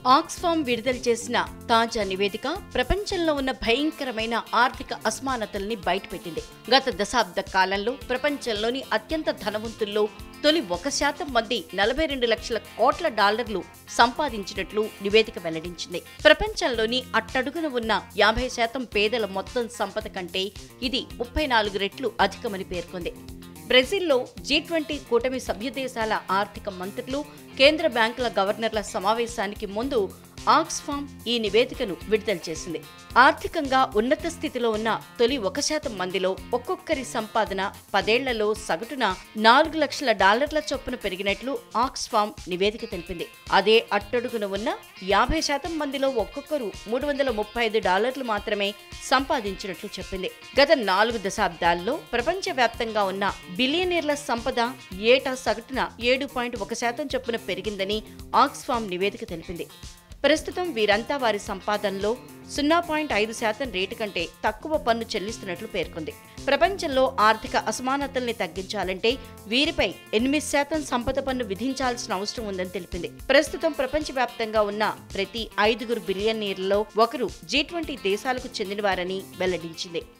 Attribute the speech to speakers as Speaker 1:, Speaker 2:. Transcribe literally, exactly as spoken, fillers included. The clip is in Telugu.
Speaker 1: ఆక్స్ఫామ్ విడుదల చేసిన తాజా నివేదిక ప్రపంచంలో ఉన్న భయంకరమైన ఆర్థిక అసమానతల్ని బయటపెట్టింది. గత దశాబ్ద కాలంలో ప్రపంచంలోని అత్యంత ధనవంతుల్లో తొలి ఒక శాతం మంది నలభై రెండు లక్షల కోట్ల డాలర్లు సంపాదించినట్లు నివేదిక వెల్లడించింది. ప్రపంచంలోని అట్టడుగున ఉన్న యాభై శాతం పేదల మొత్తం సంపద కంటే ఇది ముప్పై నాలుగు రెట్లు అధికమని పేర్కొంది. బ్రెజిల్లో జీ ట్వంటీ కూటమి సభ్యదేశాల ఆర్థిక మంత్రులు, కేంద్ర బ్యాంకుల గవర్నర్ల సమావేశానికి ముందు ఆక్స్ఫామ్ ఈ నివేదికను విడుదల చేసింది. ఆర్థికంగా ఉన్నత స్థితిలో ఉన్న తొలి ఒక శాతం మందిలో ఒక్కొక్కరి సంపాదన పదేళ్లలో సగటున నాలుగు లక్షల డాలర్ల చొప్పున పెరిగినట్లు ఆక్స్ఫామ్ నివేదిక తెలిపింది. అదే అట్టడుగున ఉన్న యాభై శాతం మందిలో ఒక్కొక్కరు మూడు వందల ముప్పై ఐదు డాలర్లు మాత్రమే సంపాదించినట్లు చెప్పింది. గత నాలుగు దశాబ్దాల్లో ప్రపంచవ్యాప్తంగా ఉన్న బిలియనీర్ల సంపద ఏటా సగటున ఏడు పాయింట్ ఒక శాతం చొప్పున పెరిగిందని ఆక్స్ఫామ్ నివేదిక తెలిపింది. ప్రస్తుతం వీరంతా వారి సంపాదనలో సున్నా పాయింట్ ఐదు శాతం రేటు కంటే తక్కువ పన్ను చెల్లిస్తున్నట్లు పేర్కొంది. ప్రపంచంలో ఆర్థిక అసమానతల్ని తగ్గించాలంటే వీరిపై ఎనిమిది శాతం సంపద పన్ను విధించాల్సిన అవసరం ఉందని తెలిపింది. ప్రస్తుతం ప్రపంచవ్యాప్తంగా ఉన్న ప్రతి ఐదుగురు బిలియనీర్లలో ఒకరు జీ ట్వంటీ దేశాలకు చెందినవారని వెల్లడించింది.